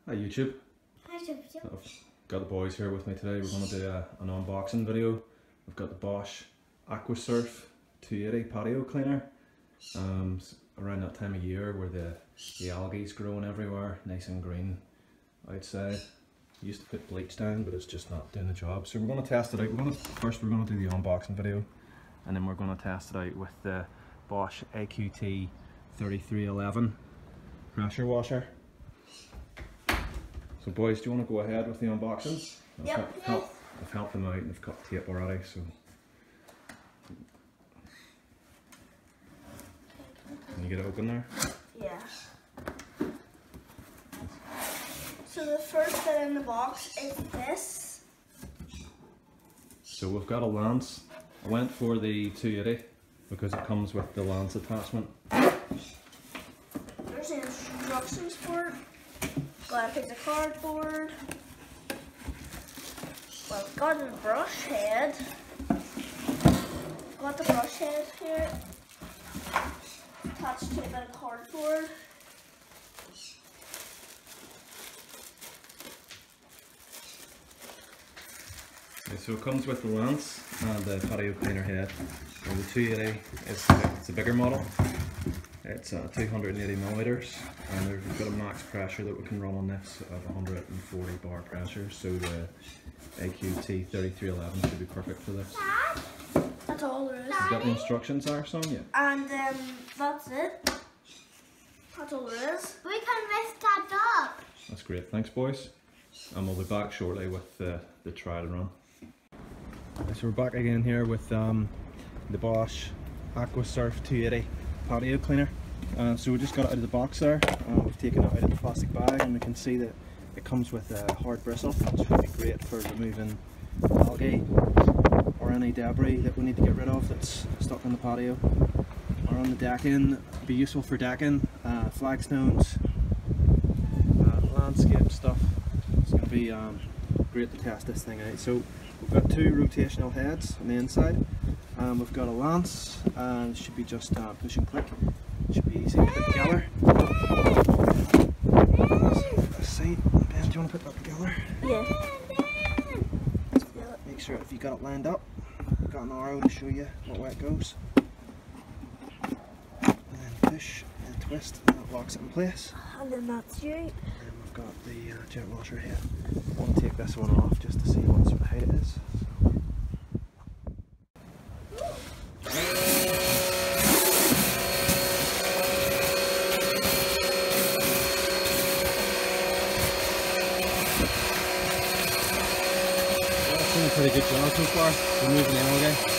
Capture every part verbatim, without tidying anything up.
Hi YouTube. Hi YouTube. I've got the boys here with me today. We're going to do a, an unboxing video. We've got the Bosch Aquasurf two eighty patio cleaner. Um, around that time of year where the, the algae's growing everywhere, nice and green outside. Used to put bleach down, but it's just not doing the job. So we're going to test it out. We're going to, first we're going to do the unboxing video, and then we're going to test it out with the Bosch A Q T thirty-three eleven pressure washer. So boys, do you want to go ahead with the unboxing? I've, Yep. helped, help, I've helped them out and they've got tape already, so can you get it open there? Yeah. So the first bit in the box is this. So we've got a lance. I went for the two eighty because it comes with the lance attachment. There's the instructions for it. Got a piece of cardboard. Well, we've got a brush head. Got the brush head here. Attached to a bit of cardboard. Okay, so it comes with the lance and the patio cleaner head. And the two eighty is it's a bigger model. It's uh, two hundred eighty milliliters, and we've got a max pressure that we can run on this of one hundred forty bar pressure. So the A Q T thirty-three eleven should be perfect for this. That's all there is. You got the instructions there, son? Yeah. And um, that's it. That's all there is. We can lift that up. That's great. Thanks, boys. And we'll be back shortly with uh, the trial run. So we're back again here with um, the Bosch Aquasurf two eighty patio cleaner. Uh, so we just got it out of the box there. Uh, we've taken it out of the plastic bag, and we can see that it comes with a hard bristle, which would be great for removing algae or any debris that we need to get rid of that's stuck on the patio or on the decking. It'd be useful for decking, uh, flagstones, uh, landscape stuff. It's going to be um, great to test this thing out. So we've got two rotational heads on the inside. Um, we've got a lance, and it should be just uh, push and click. It should be easy to put together. Let's see, Ben, do you want to put that together? Yeah. Make sure if you got it lined up, you've got an arrow to show you what way it goes. And then push and twist, and that locks it in place. And then that's you. And then we've got the uh, jet washer head. I want to take this one off just to see what sort of height it is. Doing a pretty good job so far, removing the algae.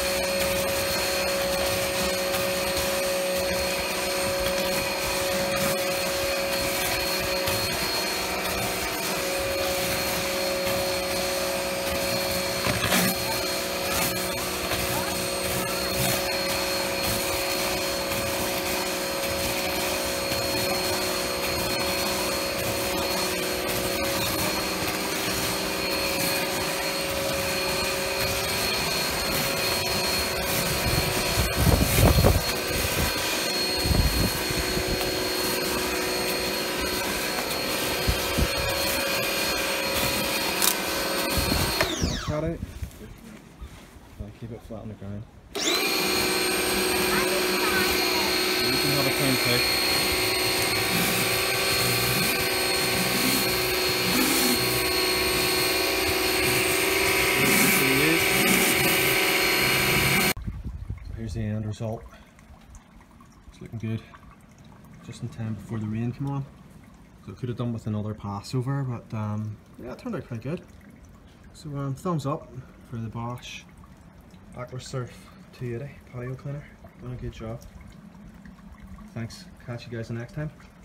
Cut it. I'll keep it flat on the ground. You can have a clean pick. Here's the end result. It's looking good. Just in time before the rain came on. So I could have done with another Passover, but um, yeah, it turned out quite good. So um, thumbs up for the Bosch Aquasurf two eighty patio cleaner. Done a good job. Thanks. Catch you guys the next time.